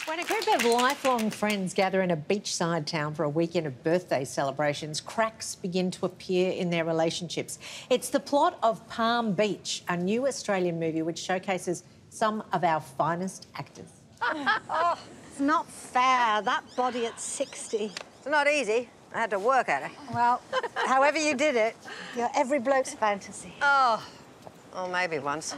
When a group of lifelong friends gather in a beachside town for a weekend of birthday celebrations, cracks begin to appear in their relationships. It's the plot of Palm Beach, a new Australian movie which showcases some of our finest actors. Oh, it's not fair, that body at 60. It's not easy. I had to work at it. Well, however you did it, you're every bloke's fantasy. Oh, maybe once.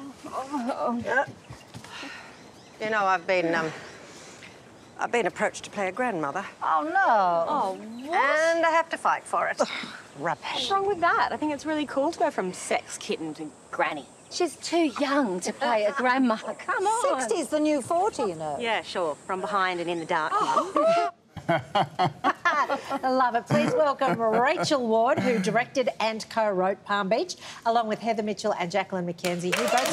You know, I've been approached to play a grandmother. Oh, no. Oh, what? And I have to fight for it. Rubbish. What's wrong with that? I think it's really cool to go from sex kitten to granny. She's too young to play a grandmother. Come on. 60's the new 40, you know. Yeah, sure. From behind and in the dark. I love it. Please welcome Rachel Ward, who directed and co-wrote Palm Beach, along with Heather Mitchell and Jacqueline McKenzie, who both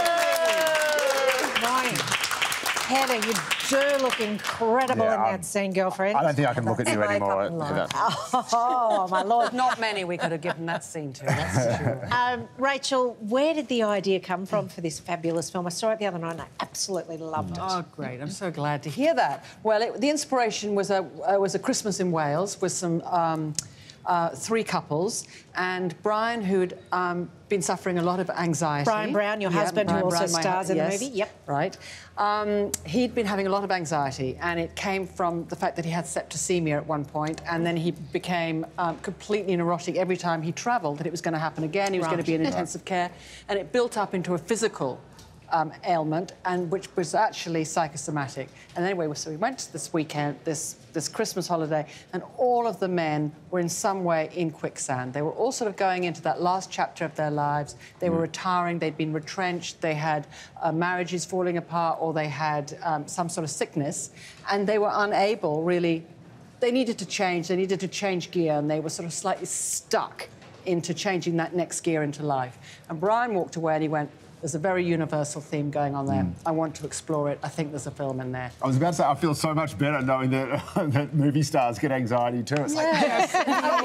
Good morning. Heather, you do look incredible in that scene, girlfriend. I don't think I can look at you anymore, Heather. Oh, my Lord. Not many we could have given that scene to, that's true. Rachel, where did the idea come from for this fabulous film? I saw it the other night and I absolutely loved it. Oh, great. I'm so glad to hear that. Well, the inspiration was a Christmas in Wales with some three couples, and Brian, who'd been suffering a lot of anxiety. Brian Brown, your husband, who also stars in the movie. Yep. Right. He'd been having a lot of anxiety, and it came from the fact that he had septicemia at one point, and then he became completely neurotic every time he travelled, that it was going to happen again. He was going to be in intensive care, and it built up into a physical ailment, and which was actually psychosomatic. And anyway, so we went to this weekend, this Christmas holiday, and all of the men were in some way in quicksand. They were all sort of going into that last chapter of their lives. They were retiring, they'd been retrenched, they had marriages falling apart, or they had some sort of sickness, and they were unable, really. They needed to change gear, and they were sort of slightly stuck into changing that next gear into life. And Brian walked away and he went, there's a very universal theme going on there. I want to explore it. I think there's a film in there. I was about to say, I feel so much better knowing that, that movie stars get anxiety too. It's like, yes!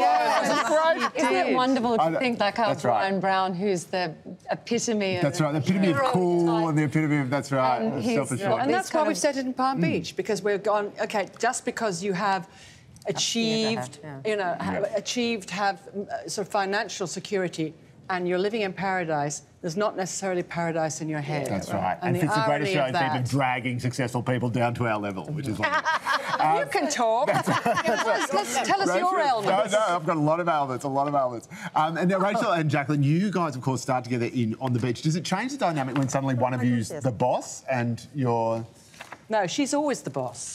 Isn't it wonderful to think like how Brian right. Brown, who's the epitome of... That's right, the epitome of cool and the epitome of, that's right, self-assured. And that's why we've set it in Palm Beach, because we've gone, OK, just because you have achieved, have sort of financial security and you're living in paradise, there's not necessarily paradise in your head. That's right. And it's the greatest show that's even dragging successful people down to our level, which is wonderful. You can talk. Let's tell us your ailments. No, I've got a lot of ailments, and now, Rachel and Jacqueline, you guys, of course, start together on the beach. Does it change the dynamic when suddenly one of you's the boss and you're... No, she's always the boss.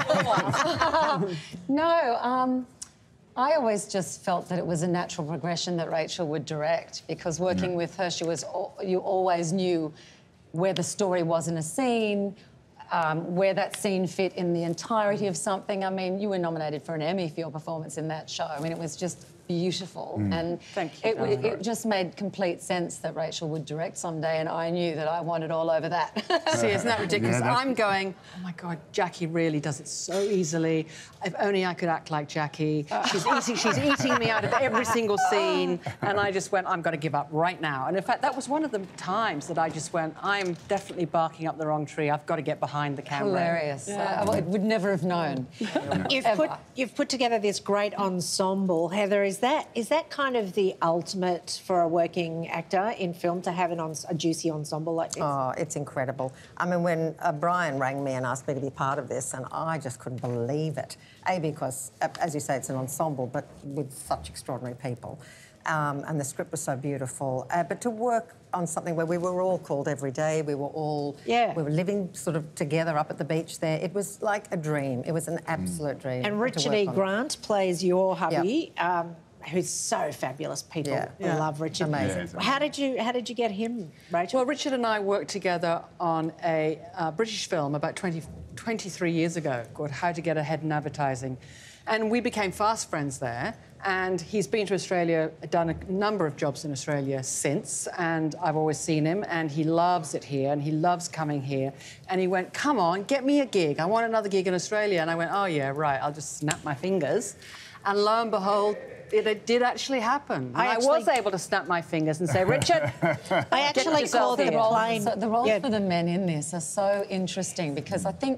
No, I always just felt that it was a natural progression that Rachel would direct, because working with her, you always knew where the story was in a scene, where that scene fit in the entirety of something. I mean, you were nominated for an Emmy for your performance in that show. I mean, it was just beautiful. And thank you. It just made complete sense that Rachel would direct someday, and I knew that I wanted all over that. See, isn't that ridiculous? Yeah, I'm going, oh, my God, Jackie really does it so easily. If only I could act like Jackie. She's eating me out of every single scene. And I just went, I'm going to give up right now. And, in fact, that was one of the times that I just went, I'm definitely barking up the wrong tree. I've got to get behind the camera. Hilarious. Yeah. I would never have known. You've put together this great ensemble. Heather, is that kind of the ultimate for a working actor in film, to have a juicy ensemble like this? Oh, it's incredible. I mean, when Brian rang me and asked me to be part of this, and I just couldn't believe it. Because, as you say, it's an ensemble, but with such extraordinary people. And the script was so beautiful. But to work on something where we were all called every day, we were all... Yeah. We were living sort of together up at the beach there. It was like a dream. It was an absolute dream. And Richard E. Grant plays your hubby, who's so fabulous. People love Richard. Amazing. Yeah, how did you get him, Rachel? Well, Richard and I worked together on a British film about 23 years ago called How to Get Ahead in Advertising. And we became fast friends there. And he's been to Australia, done a number of jobs in Australia since, and I've always seen him, and he loves it here, and he loves coming here. And he went, come on, get me a gig. I want another gig in Australia. And I went, oh, yeah, right, I'll just snap my fingers. And lo and behold, it did actually happen. I was able to snap my fingers and say, Richard, I actually called it a plane. The roles for the men in this are so interesting, because I think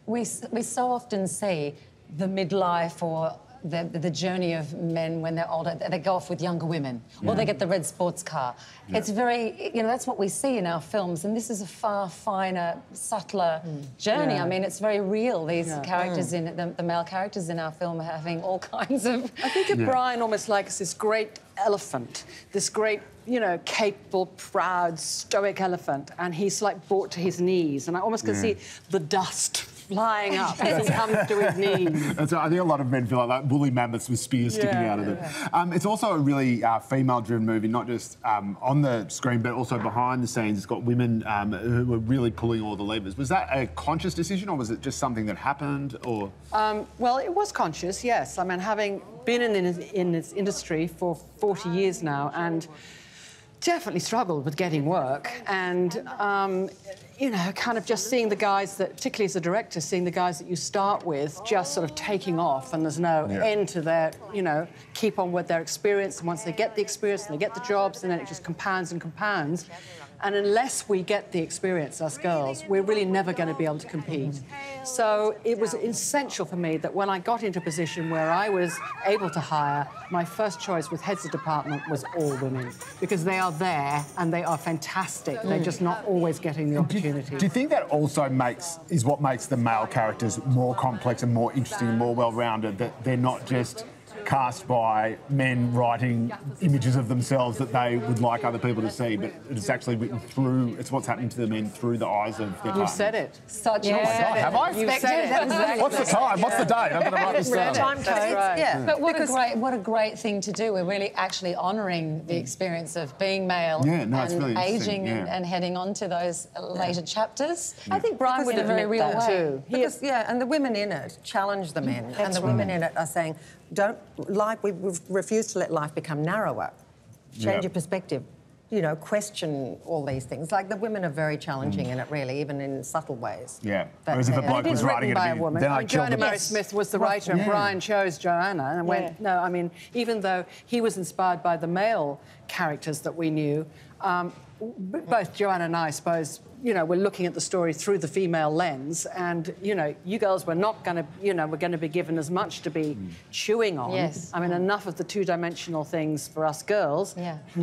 we so often see the midlife or the journey of men when they're older. They go off with younger women, or they get the red sports car. Yeah. It's very, you know, that's what we see in our films, and this is a far finer, subtler journey. I mean, it's very real. These characters in the male characters in our film are having all kinds of. I think of Brian almost like this great elephant, this great, you know, capable, proud, stoic elephant, and he's like brought to his knees, and I almost can see the dust flying up as he comes to his knees. That's right. I think a lot of men feel like that, woolly mammoths with spears sticking out of them. It's also a really female-driven movie, not just on the screen, but also behind the scenes. It's got women who were really pulling all the levers. Was that a conscious decision, or was it just something that happened, or...? Well, it was conscious, yes. I mean, having been in this industry for 40 years now, and definitely struggled with getting work, and you know, kind of just seeing the guys that, particularly as a director, seeing the guys that you start with just sort of taking off, and there's no end to their, you know, keep on with their experience, and once they get the experience and they get the jobs, and then it just compounds and compounds. And unless we get the experience, us girls, we're really never going to be able to compete. So it was essential for me that when I got into a position where I was able to hire, my first choice with heads of department was all women, because they are there and they are fantastic. They're just not always getting the opportunity. Do you think that also is what makes the male characters more complex and more interesting and more well-rounded, that they're not just cast by men writing images of themselves that they would like other people to see, but it's actually written through, it's what's happening to the men through the eyes of their partners? You've said it. Such Have I? You've said it. Exactly. What's the time? What's the date? I'm going to write this down. Time code. Right. Yeah. But what a great thing to do. We're really actually honouring the experience of being male it's and really ageing and heading on to those later chapters. I think Brian would in a have very real way. too. Because, and the women in it challenge the men, and the women in it are saying, we've refused to let life become narrower. Change your perspective. You know, question all these things. Like, the women are very challenging in it, really, even in subtle ways. Yeah. But, Whereas if a bloke was writing it, by a woman. then I killed Joanna the Mary Smith was the writer, and Brian chose Joanna, and went, no, I mean, even though he was inspired by the male characters that we knew, both Joanna and I suppose, you know, we're looking at the story through the female lens, and, you know, you girls were not going to, you know, we're going to be given as much to be chewing on. Yes. I mean, enough of the two-dimensional things for us girls.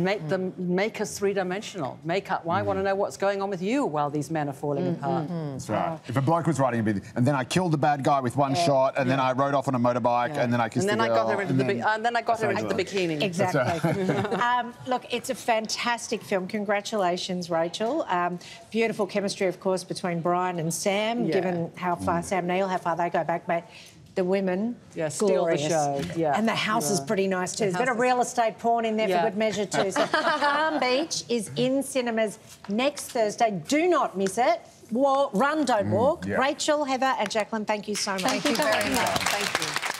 Make us three-dimensional. I want to know what's going on with you while these men are falling apart. That's right. If a bloke was writing a bit, and then I killed the bad guy with one shot, and then I rode off on a motorbike, and then I kissed the girl, and then I got her into the bikini. Exactly. Look, it's a fantastic film. Congratulations, Rachel. Beautiful chemistry, of course, between Brian and Sam, given how far Sam Neill, how far they go back, but the women, steal the show. Yeah. And the house is pretty nice too. There's a bit of real estate porn in there for good measure too. So Palm Beach is in cinemas next Thursday. Do not miss it. Run, don't walk. Rachel, Heather and Jacqueline, thank you so much. Thank you very much. Thank you.